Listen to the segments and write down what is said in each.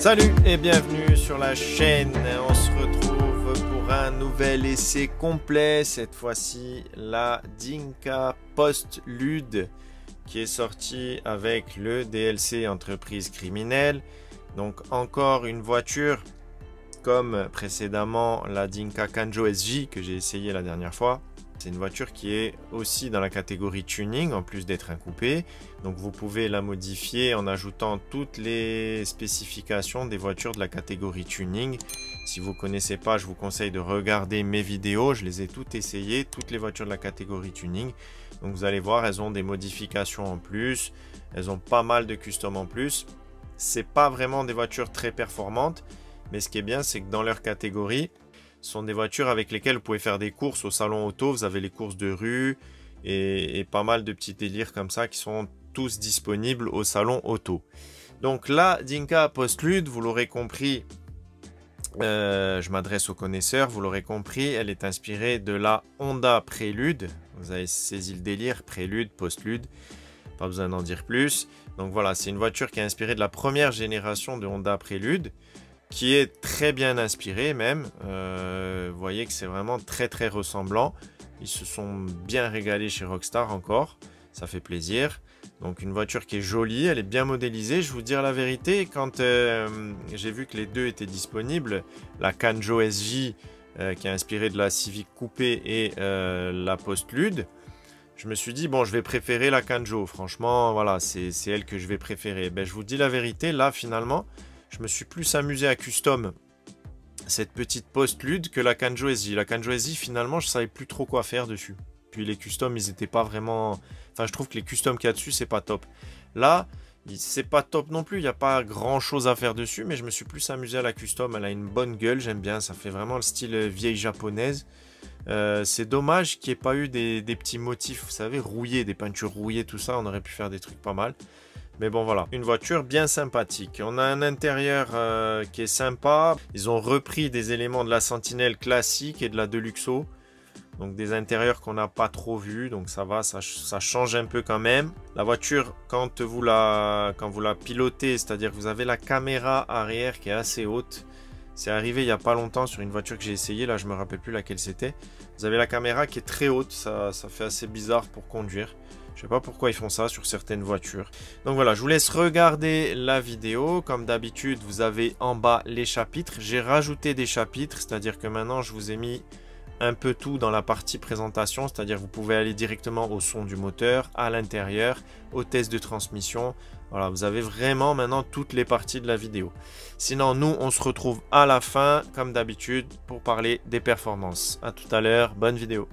Salut et bienvenue sur la chaîne. On se retrouve pour un nouvel essai complet. Cette fois-ci, la Dinka Postlude qui est sortie avec le DLC Entreprise criminelle. Donc encore une voiture comme précédemment la Dinka Kanjo SJ que j'ai essayé la dernière fois. C'est une voiture qui est aussi dans la catégorie tuning en plus d'être un coupé. Donc vous pouvez la modifier en ajoutant toutes les spécifications des voitures de la catégorie tuning. Si vous ne connaissez pas, je vous conseille de regarder mes vidéos. Je les ai toutes essayées, toutes les voitures de la catégorie tuning. Donc vous allez voir, elles ont des modifications en plus. Elles ont pas mal de custom en plus. C'est pas vraiment des voitures très performantes. Mais ce qui est bien, c'est que dans leur catégorie, ce sont des voitures avec lesquelles vous pouvez faire des courses au salon auto. Vous avez les courses de rue et pas mal de petits délires comme ça qui sont tous disponibles au salon auto. Donc la Dinka Postlude, vous l'aurez compris, je m'adresse aux connaisseurs, vous l'aurez compris, elle est inspirée de la Honda Prélude. Vous avez saisi le délire, Prélude, Postlude, pas besoin d'en dire plus. Donc voilà, c'est une voiture qui est inspirée de la première génération de Honda Prélude, qui est très bien inspiré même. Vous voyez que c'est vraiment très ressemblant. Ils se sont bien régalés chez Rockstar encore, ça fait plaisir. Donc une voiture qui est jolie, elle est bien modélisée. Je vous dire la vérité, quand j'ai vu que les deux étaient disponibles, la Kanjo SJ qui est inspirée de la Civic Coupé et la Postlude, je me suis dit bon, je vais préférer la Kanjo. Franchement, voilà, c'est elle que je vais préférer. Ben, je vous dis la vérité, là finalement, je me suis plus amusé à custom cette petite Postlude que la Kanjo SJ. La Kanjo SJ, finalement, je savais plus trop quoi faire dessus. Puis les customs, ils étaient pas vraiment... Enfin, je trouve que les customs qu'il y a dessus, c'est pas top. Là, c'est pas top non plus. Il n'y a pas grand chose à faire dessus, mais je me suis plus amusé à la custom. Elle a une bonne gueule, j'aime bien. Ça fait vraiment le style vieille japonaise. C'est dommage qu'il n'y ait pas eu des petits motifs, vous savez, rouillés, des peintures rouillées, tout ça. On aurait pu faire des trucs pas mal. Mais bon voilà, une voiture bien sympathique. On a un intérieur qui est sympa. Ils ont repris des éléments de la Sentinelle classique et de la Deluxo. Donc des intérieurs qu'on n'a pas trop vus. Donc ça va, ça change un peu quand même. La voiture, quand vous la pilotez, c'est-à-dire que vous avez la caméra arrière qui est assez haute. C'est arrivé il n'y a pas longtemps sur une voiture que j'ai essayé. Là, je ne me rappelle plus laquelle c'était. Vous avez la caméra qui est très haute. Ça fait assez bizarre pour conduire. Je sais pas pourquoi ils font ça sur certaines voitures. Donc voilà, je vous laisse regarder la vidéo. Comme d'habitude, vous avez en bas les chapitres. J'ai rajouté des chapitres, c'est-à-dire que maintenant, je vous ai mis un peu tout dans la partie présentation. C'est-à-dire vous pouvez aller directement au son du moteur, à l'intérieur, au test de transmission. Voilà, vous avez vraiment maintenant toutes les parties de la vidéo. Sinon, nous, on se retrouve à la fin, comme d'habitude, pour parler des performances. À tout à l'heure, bonne vidéo.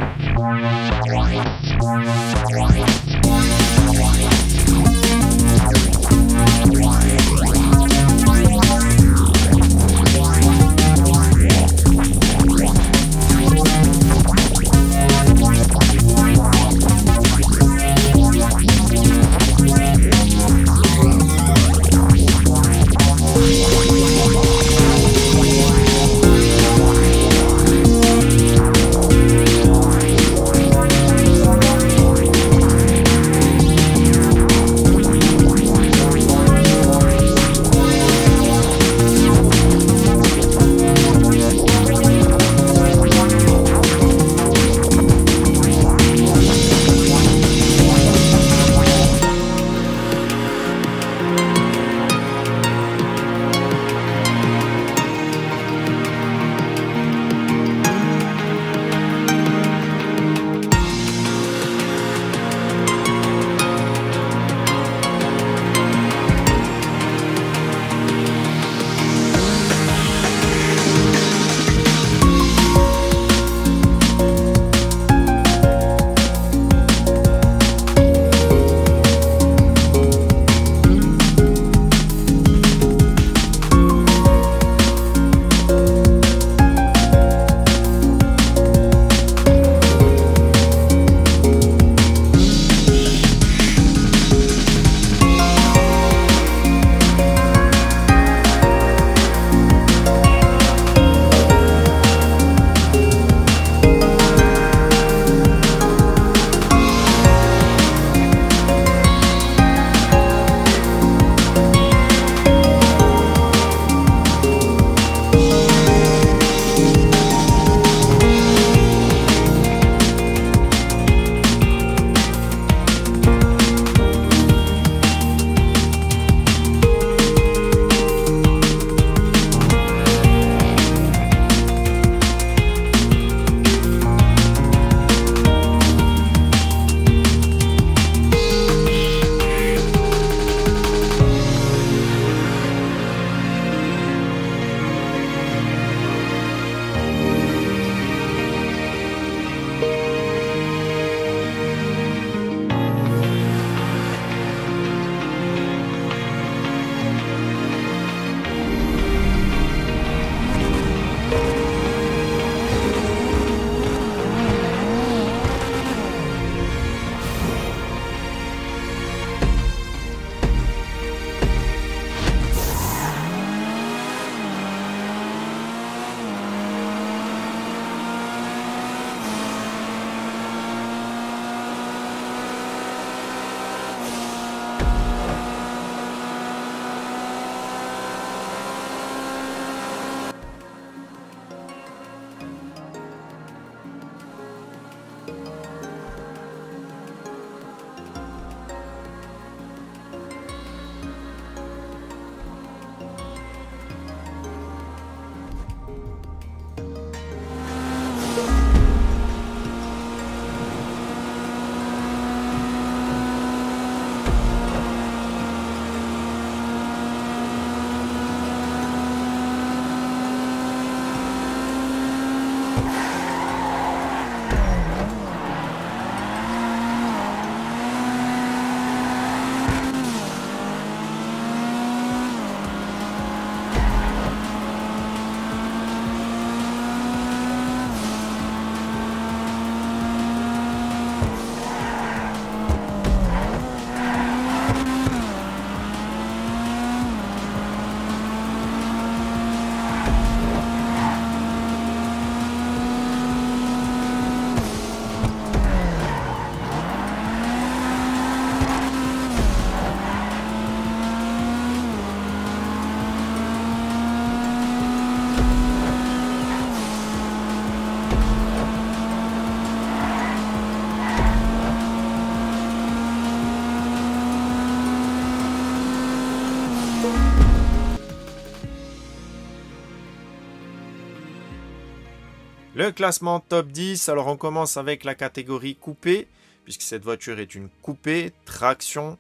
Le classement top 10, alors on commence avec la catégorie coupé, puisque cette voiture est une coupée, traction.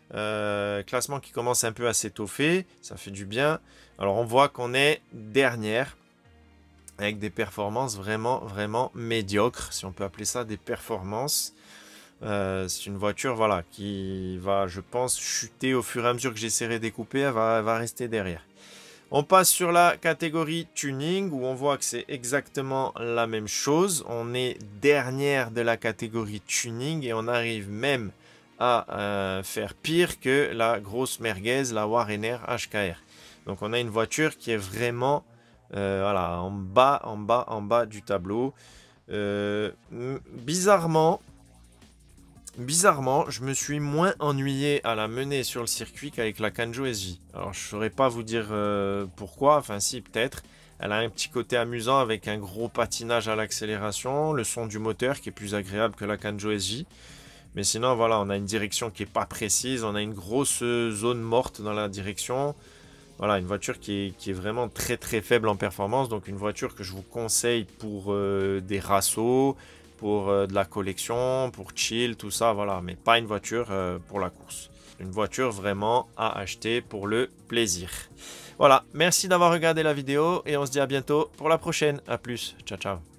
Classement qui commence un peu à s'étoffer, ça fait du bien. Alors on voit qu'on est dernière. avec des performances vraiment médiocres, si on peut appeler ça des performances. C'est une voiture, voilà, qui va, je pense, chuter au fur et à mesure que j'essaierai de découper, elle va rester derrière. On passe sur la catégorie tuning, où on voit que c'est exactement la même chose. On est dernière de la catégorie tuning, et on arrive même à faire pire que la grosse merguez, la Warener HKR. Donc on a une voiture qui est vraiment voilà, en bas du tableau. Bizarrement, je me suis moins ennuyé à la mener sur le circuit qu'avec la Kanjo SV. Alors, je ne saurais pas vous dire pourquoi, enfin si, peut-être. Elle a un petit côté amusant avec un gros patinage à l'accélération, le son du moteur qui est plus agréable que la Kanjo SV. Mais sinon, voilà, on a une direction qui n'est pas précise, on a une grosse zone morte dans la direction. Voilà, une voiture qui est vraiment très faible en performance. Donc une voiture que je vous conseille pour des rassos, pour de la collection, pour chill, tout ça. Voilà, mais pas une voiture pour la course. Une voiture vraiment à acheter pour le plaisir. Voilà, merci d'avoir regardé la vidéo et on se dit à bientôt pour la prochaine. A plus, ciao ciao.